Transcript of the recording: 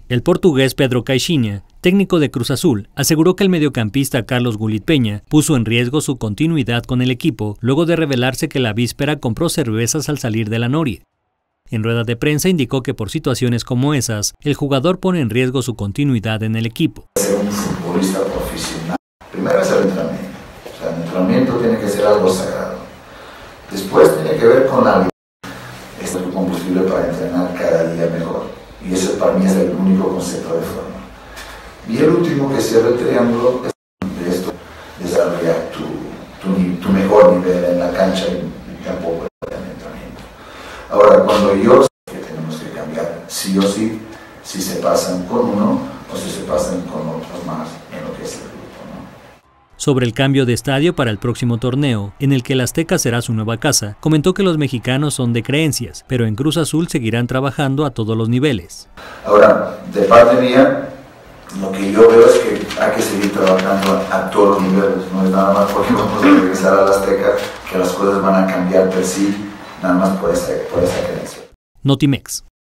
El portugués Pedro Caixinha, técnico de Cruz Azul, aseguró que el mediocampista Carlos Gullit Peña puso en riesgo su continuidad con el equipo luego de revelarse que la víspera compró cervezas al salir de la noria. En rueda de prensa indicó que por situaciones como esas, el jugador pone en riesgo su continuidad en el equipo. Ser un futbolista profesional, primero es el entrenamiento. O sea, el entrenamiento tiene que ser algo sagrado. Después tiene que ver con la vida. Es el combustible para entrenar cada día mejor. Y eso para mí es el único concepto de forma. Y el último que cierra el triángulo es de esto, desarrollar tu mejor nivel en la cancha y tampoco en el entrenamiento. Ahora, cuando yo sé que tenemos que cambiar, sí o sí, si se pasan con uno o si se pasan con otros más en lo que es el grupo, ¿no? Sobre el cambio de estadio para el próximo torneo, en el que el Azteca será su nueva casa, comentó que los mexicanos son de creencias, pero en Cruz Azul seguirán trabajando a todos los niveles. Ahora, de parte mía, lo que yo veo es que hay que seguir trabajando a todos los niveles. No es nada más porque vamos a regresar al Azteca que las cosas van a cambiar per sí, nada más por esa creencia. Notimex.